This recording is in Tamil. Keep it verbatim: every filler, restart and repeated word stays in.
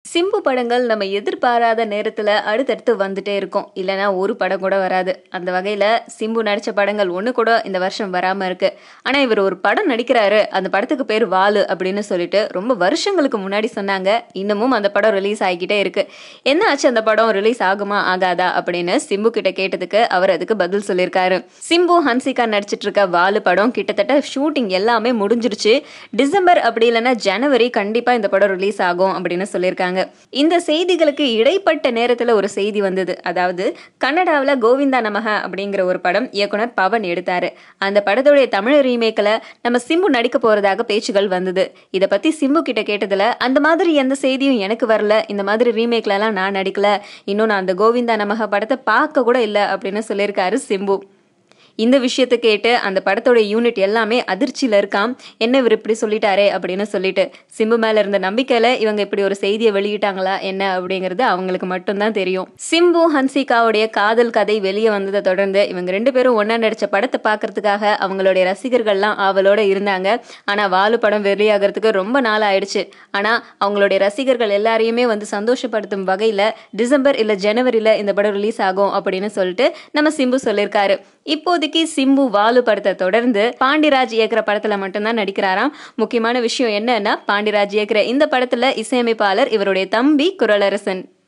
சிம்பு படங்கள் நம்ம எதிர்பாராத நேரத்துல அடுத்தடுத்து வந்துட்டே இருக்கும். இல்லைன்னா ஒரு படம் கூட வராது. அந்த வகையில சிம்பு நடிச்ச படங்கள் ஒண்ணு கூட இந்த வருஷம் வராம இருக்கு. ஆனா இவர் ஒரு படம் நடிக்கிறாரு, அந்த படத்துக்கு பேர் வாலு அப்படின்னு சொல்லிட்டு ரொம்ப வருஷங்களுக்கு முன்னாடி சொன்னாங்க. இன்னமும் அந்த படம் ரிலீஸ் ஆகிக்கிட்டே இருக்கு. என்ன ஆச்சு, அந்த படம் ரிலீஸ் ஆகுமா ஆகாதா அப்படின்னு சிம்பு கிட்ட கேட்டதுக்கு அவர் அதுக்கு பதில் சொல்லியிருக்காரு. சிம்பு ஹன்சிகா நடிச்சிட்டு இருக்க வாலு படம் கிட்டத்தட்ட ஷூட்டிங் எல்லாமே முடிஞ்சிருச்சு. டிசம்பர் அப்படி இல்லைன்னா ஜனவரி கண்டிப்பா இந்த படம் ரிலீஸ் ஆகும் அப்படின்னு சொல்லியிருக்காங்க. இந்த செய்திகளுக்கு இடைப்பட்ட நேரத்துல ஒரு செய்தி வந்தது. அதாவது கன்னடாவில கோவிந்தா நமக அப்படிங்கிற ஒரு படம் இயக்குனர் பவன் எடுத்தாரு. அந்த படத்துடைய தமிழ் ரீமேக்ல நம்ம சிம்பு நடிக்க போறதாக பேச்சுகள் வந்தது. இத பத்தி சிம்பு கிட்ட கேட்டதுல அந்த மாதிரி எந்த செய்தியும் எனக்கு வரல, இந்த மாதிரி ரீமேக்ல எல்லாம் நான் நடிக்கல, இன்னும் நான் அந்த கோவிந்தா நமக படத்தை பார்க்க கூட இல்ல அப்படின்னு சொல்லியிருக்காரு சிம்பு. இந்த விஷயத்தை கேட்டு அந்த படத்தோட யூனிட் எல்லாமே அதிர்ச்சியில இருக்காம். என்ன இவர் இப்படி சொல்லிட்டாரே அப்படின்னு சொல்லிட்டு சிம்பு மேல இருந்த நம்பிக்கையில இவங்க இப்படி ஒரு செய்தியை வெளியிட்டாங்களா என்ன அப்படிங்கிறது அவங்களுக்கு மட்டும்தான் தெரியும். சிம்பு ஹன்சிகாவுடைய காதல் கதை வெளியே வந்ததை தொடர்ந்து இவங்க ரெண்டு பேரும் ஒன்னா நடிச்ச படத்தை பாக்குறதுக்காக அவங்களுடைய ரசிகர்கள்லாம் ஆவலோட இருந்தாங்க. ஆனா வாலு படம் வெளியாகிறதுக்கு ரொம்ப நாள் ஆயிடுச்சு. ஆனா அவங்களுடைய ரசிகர்கள் எல்லாரையுமே வந்து சந்தோஷப்படுத்தும் வகையில டிசம்பர் இல்ல ஜனவரியில இந்த படம் ரிலீஸ் ஆகும் அப்படின்னு சொல்லிட்டு நம்ம சிம்பு சொல்லியிருக்காரு. இப்போதைக்கு சிம்பு வாலு படத்தை தொடர்ந்து பாண்டிராஜ் இயக்குற படத்துல மட்டும்தான் நடிக்கிறாராம். முக்கியமான விஷயம் என்னன்னா, பாண்டிராஜ் இயக்குற இந்த படத்துல இசையமைப்பாளர் இவருடைய தம்பி குரலரசன்.